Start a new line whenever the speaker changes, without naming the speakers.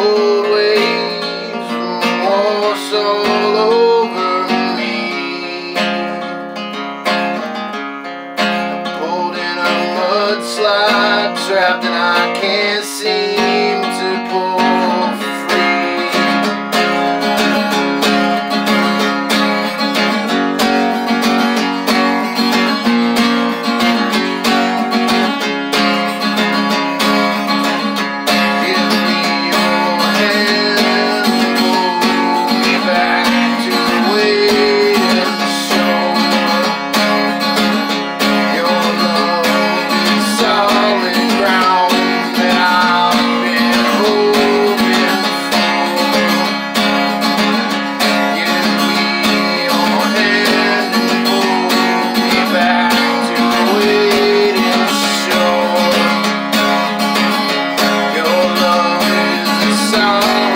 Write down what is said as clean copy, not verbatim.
cold waves wash all over me. Pulled in a mudslide, trapped and I can't seem to pull free. Give me your hand, pull me back to the waiting shore. Your love is solid ground that I've been hoping for. Give me your hand and pull me back to the waiting shore. Your love is a solid